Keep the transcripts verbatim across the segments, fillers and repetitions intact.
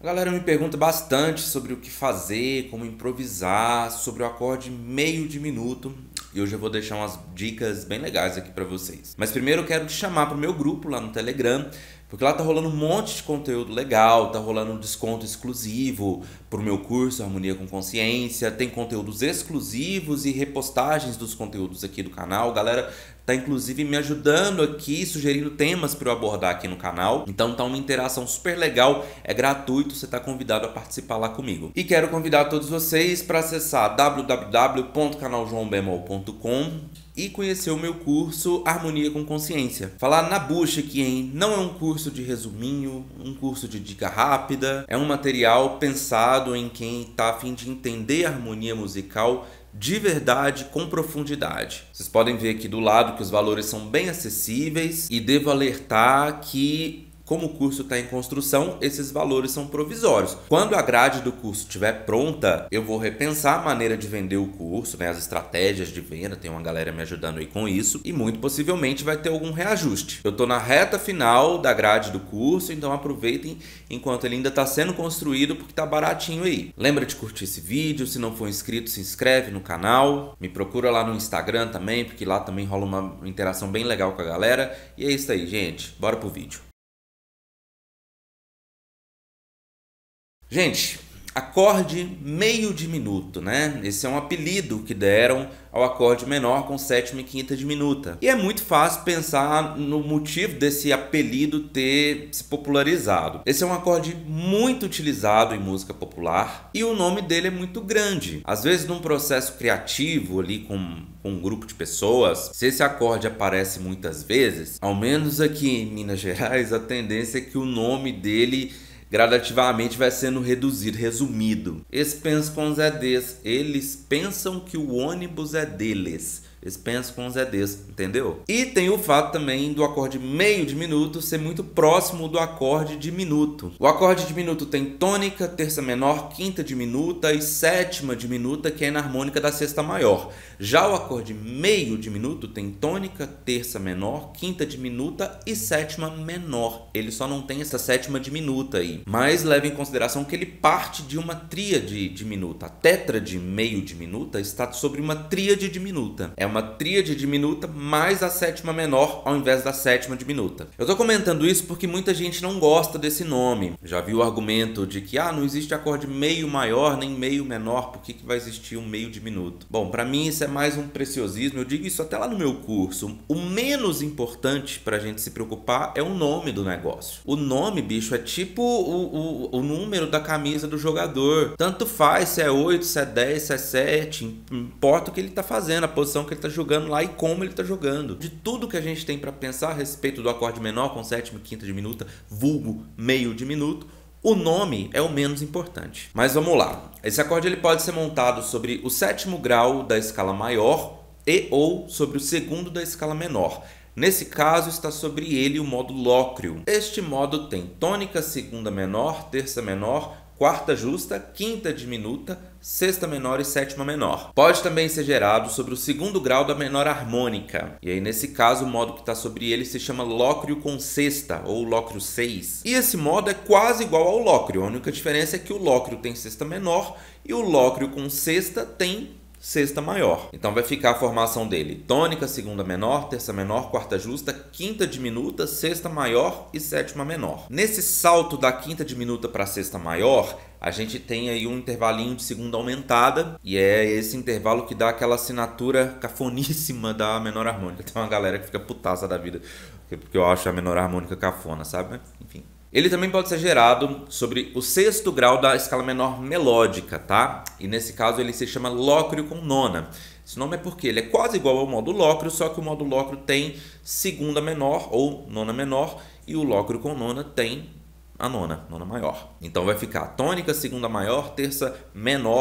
A galera me pergunta bastante sobre o que fazer, como improvisar, sobre o acorde meio de minuto. E hoje eu vou deixar umas dicas bem legais aqui pra vocês. Mas primeiro eu quero te chamar pro meu grupo lá no Telegram, porque lá tá rolando um monte de conteúdo legal, tá rolando um desconto exclusivo pro meu curso Harmonia com Consciência, tem conteúdos exclusivos e repostagens dos conteúdos aqui do canal. Galera tá inclusive me ajudando aqui, sugerindo temas para eu abordar aqui no canal. Então tá uma interação super legal, é gratuito, você tá convidado a participar lá comigo. E quero convidar todos vocês para acessar w w w ponto canal joão bemol ponto com e conhecer o meu curso Harmonia com Consciência. Falar na bucha aqui, hein? Não é um curso de resuminho, um curso de dica rápida, é um material pensado em quem tá a fim de entender a harmonia musical de verdade, com profundidade. Vocês podem ver aqui do lado que os valores são bem acessíveis e devo alertar que, como o curso está em construção, esses valores são provisórios. Quando a grade do curso estiver pronta, eu vou repensar a maneira de vender o curso, né, as estratégias de venda, tem uma galera me ajudando aí com isso, e muito possivelmente vai ter algum reajuste. Eu estou na reta final da grade do curso, então aproveitem enquanto ele ainda está sendo construído, porque está baratinho aí. Lembra de curtir esse vídeo, se não for inscrito, se inscreve no canal, me procura lá no Instagram também, porque lá também rola uma interação bem legal com a galera. E é isso aí, gente, bora pro vídeo. Gente, acorde meio diminuto, né? Esse é um apelido que deram ao acorde menor com sétima e quinta diminuta. E é muito fácil pensar no motivo desse apelido ter se popularizado. Esse é um acorde muito utilizado em música popular e o nome dele é muito grande. Às vezes, num processo criativo ali com, com um grupo de pessoas, se esse acorde aparece muitas vezes, ao menos aqui em Minas Gerais, a tendência é que o nome dele gradativamente vai sendo reduzido, resumido. Eles pensam com os E Ds. Eles pensam que o ônibus é deles. Eles pensam com os E Ds, entendeu? E tem o fato também do acorde meio diminuto ser muito próximo do acorde diminuto. O acorde diminuto tem tônica, terça menor, quinta diminuta e sétima diminuta, que é na harmônica da sexta maior. Já o acorde meio diminuto tem tônica, terça menor, quinta diminuta e sétima menor. Ele só não tem essa sétima diminuta aí. Mas leve em consideração que ele parte de uma tríade diminuta. A tétrade meio diminuta está sobre uma tríade diminuta. É uma tríade diminuta mais a sétima menor ao invés da sétima diminuta. Eu tô comentando isso porque muita gente não gosta desse nome. Já viu o argumento de que ah, não existe acorde meio maior nem meio menor, por que que vai existir um meio diminuto? Bom, para mim isso é mais um preciosismo, eu digo isso até lá no meu curso. O menos importante pra gente se preocupar é o nome do negócio. O nome, bicho, é tipo o, o, o número da camisa do jogador. Tanto faz se é oito, se é dez, se é sete, importa o que ele tá fazendo, a posição que ele tá jogando lá e como ele tá jogando. De tudo que a gente tem para pensar a respeito do acorde menor com sétima e quinta diminuta, vulgo meio diminuto, o nome é o menos importante. Mas vamos lá. Esse acorde ele pode ser montado sobre o sétimo grau da escala maior e ou sobre o segundo da escala menor. Nesse caso está sobre ele o modo lócreo. Este modo tem tônica segunda menor, terça menor, quarta justa, quinta diminuta, sexta menor e sétima menor. Pode também ser gerado sobre o segundo grau da menor harmônica. E aí, nesse caso, o modo que está sobre ele se chama lócreo com sexta, ou lócreo seis. E esse modo é quase igual ao lócreo. A única diferença é que o lócreo tem sexta menor e o lócreo com sexta tem sexta maior. Então vai ficar a formação dele: tônica, segunda menor, terça menor, quarta justa, quinta diminuta, sexta maior e sétima menor. Nesse salto da quinta diminuta para a sexta maior, a gente tem aí um intervalinho de segunda aumentada, e é esse intervalo que dá aquela assinatura cafoníssima da menor harmônica. Tem uma galera que fica putaça da vida porque eu acho a menor harmônica cafona, sabe? Enfim. Ele também pode ser gerado sobre o sexto grau da escala menor melódica, tá? E nesse caso ele se chama lócreo com nona. Esse nome é porque ele é quase igual ao modo lócreo, só que o modo lócreo tem segunda menor ou nona menor e o lócreo com nona tem a nona, nona maior. Então vai ficar tônica, segunda maior, terça menor,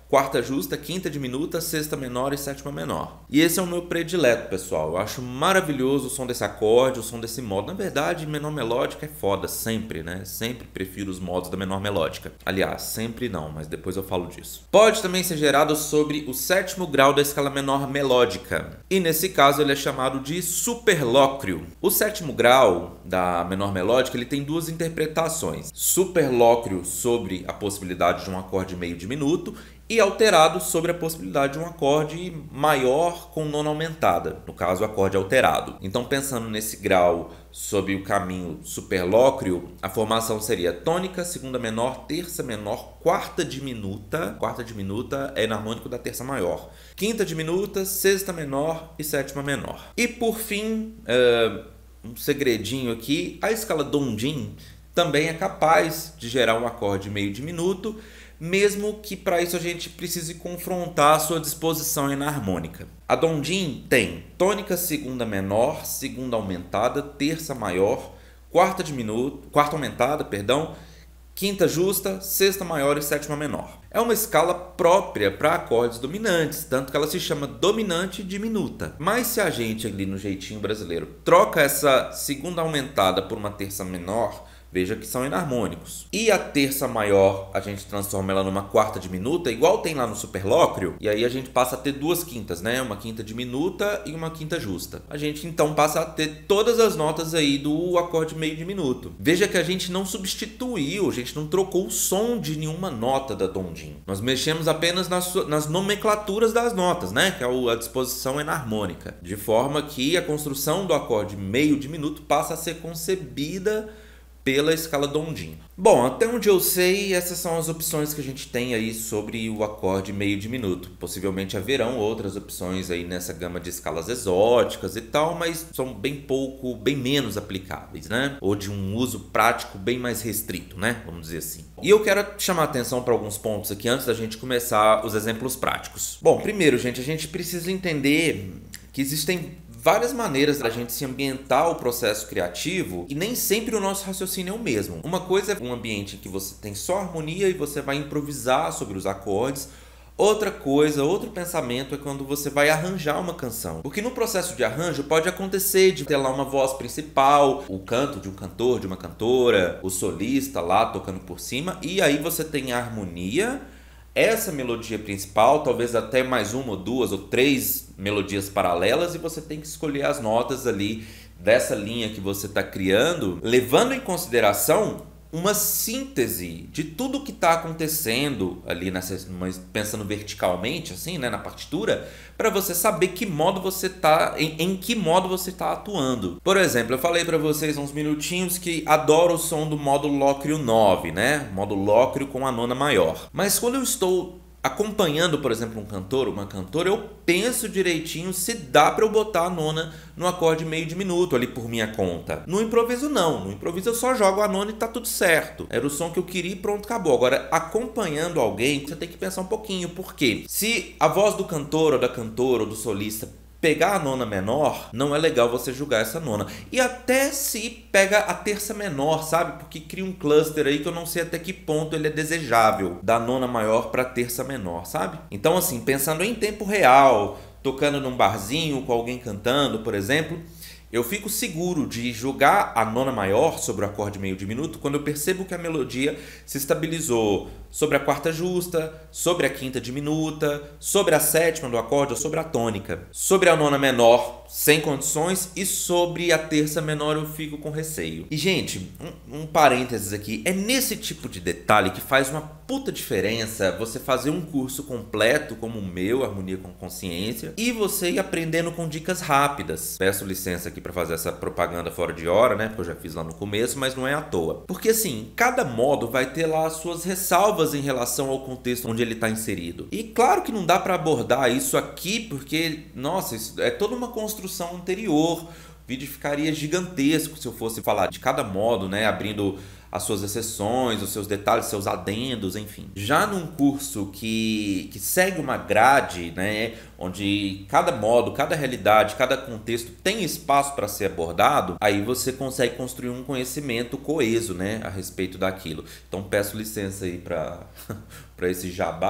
quarta justa, quinta diminuta, sexta menor e sétima menor. E esse é o meu predileto, pessoal. Eu acho maravilhoso o som desse acorde, o som desse modo. Na verdade, menor melódica é foda, sempre, né? Sempre prefiro os modos da menor melódica. Aliás, sempre não, mas depois eu falo disso. Pode também ser gerado sobre o sétimo grau da escala menor melódica. E nesse caso ele é chamado de superlóquio. O sétimo grau da menor melódica ele tem duas interpretações. Superlóquio sobre a possibilidade de um acorde meio diminuto e alterado sobre a possibilidade de um acorde maior com nona aumentada, no caso, o acorde alterado. Então, pensando nesse grau sob o caminho superlóquio, a formação seria tônica, segunda menor, terça menor, quarta diminuta, quarta diminuta é enarmônico da terça maior, quinta diminuta, sexta menor e sétima menor. E por fim, uh, um segredinho aqui, a escala Dondin também é capaz de gerar um acorde meio diminuto, mesmo que para isso a gente precise confrontar a sua disposição enarmônica. A Dondin tem tônica segunda menor, segunda aumentada, terça maior, quarta diminuta, quarta aumentada, perdão, quinta justa, sexta maior e sétima menor. É uma escala própria para acordes dominantes, tanto que ela se chama dominante diminuta. Mas se a gente ali no jeitinho brasileiro troca essa segunda aumentada por uma terça menor, veja que são enarmônicos. E a terça maior, a gente transforma ela numa quarta diminuta, igual tem lá no superlóquio, e aí a gente passa a ter duas quintas, né? Uma quinta diminuta e uma quinta justa. A gente então passa a ter todas as notas aí do acorde meio diminuto. Veja que a gente não substituiu, a gente não trocou o som de nenhuma nota da Dondin. Nós mexemos apenas nas, nas nomenclaturas das notas, né? Que é a disposição enarmônica. De forma que a construção do acorde meio diminuto passa a ser concebida pela escala Dondin. Bom, até onde eu sei, essas são as opções que a gente tem aí sobre o acorde meio diminuto. Possivelmente haverão outras opções aí nessa gama de escalas exóticas e tal, mas são bem pouco, bem menos aplicáveis, né? Ou de um uso prático bem mais restrito, né? Vamos dizer assim. E eu quero chamar a atenção para alguns pontos aqui antes da gente começar os exemplos práticos. Bom, primeiro, gente, a gente precisa entender que existem várias maneiras da gente se ambientar ao processo criativo e nem sempre o nosso raciocínio é o mesmo. Uma coisa é um ambiente em que você tem só harmonia e você vai improvisar sobre os acordes. Outra coisa, outro pensamento é quando você vai arranjar uma canção. Porque no processo de arranjo pode acontecer de ter lá uma voz principal, o canto de um cantor, de uma cantora, o solista lá tocando por cima, e aí você tem a harmonia, essa melodia principal, talvez até mais uma ou duas ou três melodias paralelas, e você tem que escolher as notas ali dessa linha que você está criando, levando em consideração uma síntese de tudo que está acontecendo ali, nessa, pensando verticalmente, assim, né, na partitura, para você saber que modo você tá, em, em que modo você está atuando. Por exemplo, eu falei para vocês há uns minutinhos que adoro o som do modo Lóquio nove, né, modo Lóquio com a nona maior. Mas quando eu estou acompanhando, por exemplo, um cantor, uma cantora, eu penso direitinho se dá para eu botar a nona no acorde meio diminuto ali por minha conta. No improviso não, no improviso eu só jogo a nona e tá tudo certo. Era o som que eu queria e pronto, acabou. Agora, acompanhando alguém, você tem que pensar um pouquinho, porque se a voz do cantor ou da cantora ou do solista pegar a nona menor, não é legal você julgar essa nona. E até se pega a terça menor, sabe? Porque cria um cluster aí que eu não sei até que ponto ele é desejável, da nona maior para terça menor, sabe? Então, assim, pensando em tempo real, tocando num barzinho com alguém cantando, por exemplo, eu fico seguro de jogar a nona maior sobre o acorde meio diminuto quando eu percebo que a melodia se estabilizou sobre a quarta justa, sobre a quinta diminuta, sobre a sétima do acorde ou sobre a tônica. Sobre a nona menor, sem condições, e sobre a terça menor eu fico com receio. E, gente, um, um parênteses aqui, é nesse tipo de detalhe que faz uma puta diferença você fazer um curso completo como o meu, Harmonia com Consciência, e você ir aprendendo com dicas rápidas. Peço licença aqui para fazer essa propaganda fora de hora, né? Porque eu já fiz lá no começo, mas não é à toa. Porque, assim, cada modo vai ter lá as suas ressalvas em relação ao contexto onde ele está inserido. E claro que não dá para abordar isso aqui, porque, nossa, isso é toda uma construção anterior. O vídeo ficaria gigantesco se eu fosse falar de cada modo, né? Abrindo as suas exceções, os seus detalhes, seus adendos, enfim. Já num curso que, que segue uma grade, né, onde cada modo, cada realidade, cada contexto tem espaço para ser abordado, aí você consegue construir um conhecimento coeso, né, a respeito daquilo. Então peço licença aí para para esse jabá,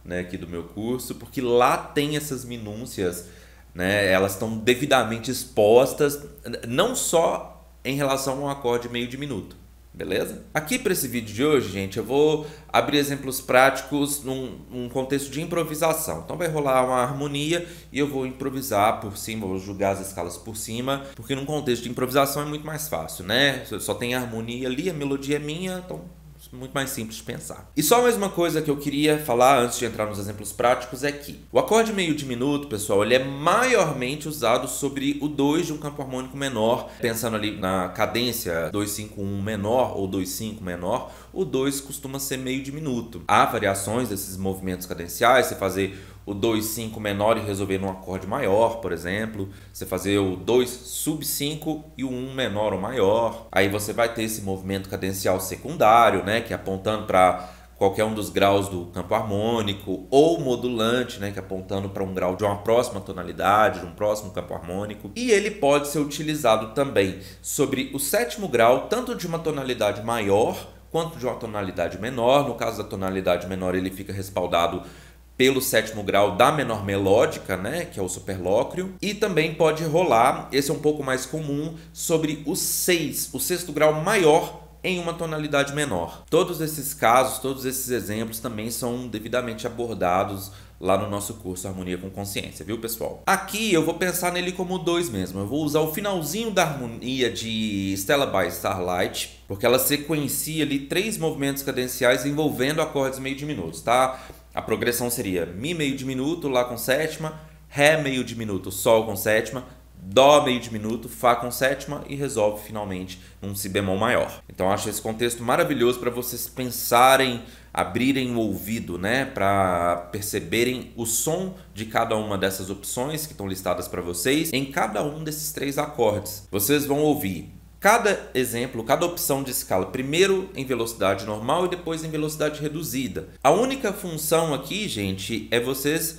né, aqui do meu curso, porque lá tem essas minúcias, né, elas estão devidamente expostas, não só em relação a um acorde meio diminuto. Beleza? Aqui para esse vídeo de hoje, gente, eu vou abrir exemplos práticos num, num contexto de improvisação. Então vai rolar uma harmonia e eu vou improvisar por cima, vou jogar as escalas por cima, porque num contexto de improvisação é muito mais fácil, né? Só tem a harmonia ali, a melodia é minha, então muito mais simples de pensar. E só mais uma coisa que eu queria falar antes de entrar nos exemplos práticos é que o acorde meio diminuto, pessoal, ele é maiormente usado sobre o dois de um campo harmônico menor. Pensando ali na cadência dois cinco um menor ou dois cinco menor, o dois costuma ser meio diminuto. Há variações desses movimentos cadenciais, você fazer o dois cinco menor e resolver num acorde maior, por exemplo. Você fazer o dois sub cinco e o um menor ou maior. Aí você vai ter esse movimento cadencial secundário, né, que é apontando para qualquer um dos graus do campo harmônico, ou modulante, né, que é apontando para um grau de uma próxima tonalidade, de um próximo campo harmônico. E ele pode ser utilizado também sobre o sétimo grau, tanto de uma tonalidade maior quanto de uma tonalidade menor. No caso da tonalidade menor, ele fica respaldado pelo sétimo grau da menor melódica, né, que é o superlóquio, e também pode rolar, esse é um pouco mais comum, sobre o seis, o sexto grau maior em uma tonalidade menor. Todos esses casos, todos esses exemplos também são devidamente abordados lá no nosso curso Harmonia com Consciência, viu, pessoal? Aqui eu vou pensar nele como dois mesmo. Eu vou usar o finalzinho da harmonia de Stella by Starlight, porque ela sequencia ali três movimentos cadenciais envolvendo acordes meio diminutos, tá? A progressão seria Mi meio diminuto, Lá com sétima, Ré meio diminuto, Sol com sétima, Dó meio diminuto, Fá com sétima e resolve finalmente num Si bemol maior. Então acho esse contexto maravilhoso para vocês pensarem, abrirem o ouvido, né, para perceberem o som de cada uma dessas opções que estão listadas para vocês em cada um desses três acordes. Vocês vão ouvir cada exemplo, cada opção de escala, primeiro em velocidade normal e depois em velocidade reduzida. A única função aqui, gente, é vocês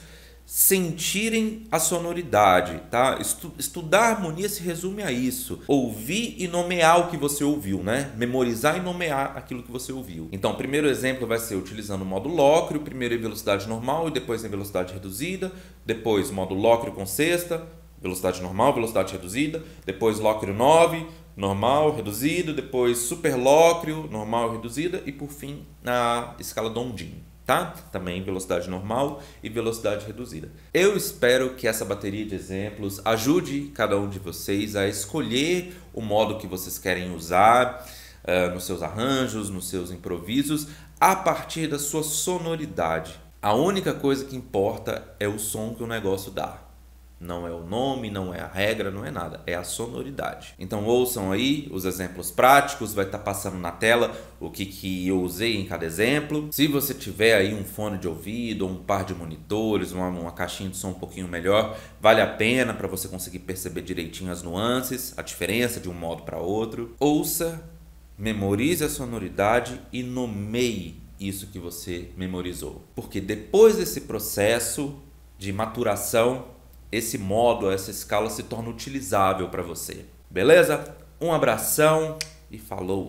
sentirem a sonoridade, tá? Estu estudar harmonia se resume a isso. Ouvir e nomear o que você ouviu, né? Memorizar e nomear aquilo que você ouviu. Então, o primeiro exemplo vai ser utilizando o modo lóquio, primeiro em velocidade normal e depois em velocidade reduzida, depois o modo lóquio com sexta, velocidade normal, velocidade reduzida, depois lóquio nove, normal, reduzido, depois superlóquio, normal, reduzida e por fim na escala Dondin, tá? Também velocidade normal e velocidade reduzida. Eu espero que essa bateria de exemplos ajude cada um de vocês a escolher o modo que vocês querem usar uh, nos seus arranjos, nos seus improvisos, a partir da sua sonoridade. A única coisa que importa é o som que o negócio dá. Não é o nome, não é a regra, não é nada, é a sonoridade. Então ouçam aí os exemplos práticos, vai estar passando na tela o que, que eu usei em cada exemplo. Se você tiver aí um fone de ouvido, um par de monitores, uma, uma caixinha de som um pouquinho melhor, vale a pena para você conseguir perceber direitinho as nuances, a diferença de um modo para outro. Ouça, memorize a sonoridade e nomeie isso que você memorizou. Porque depois desse processo de maturação, esse modo, essa escala se torna utilizável para você. Beleza? Um abração e falou!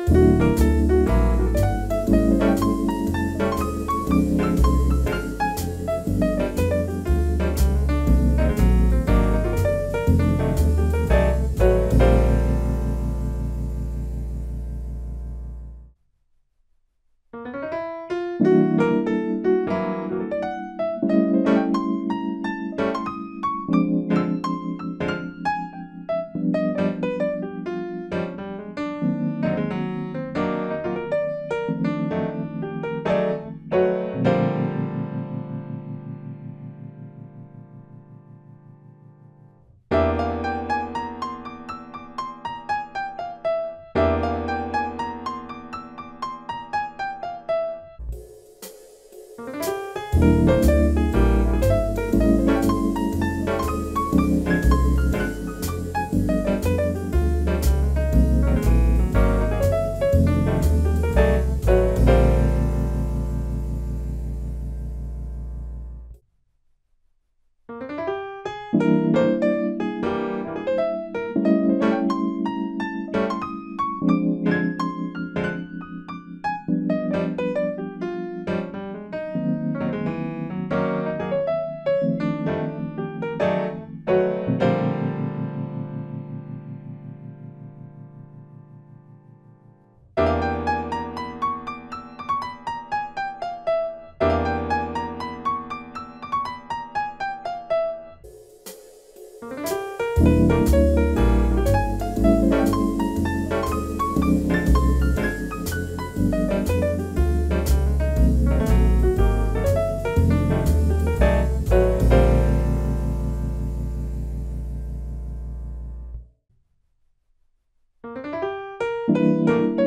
Música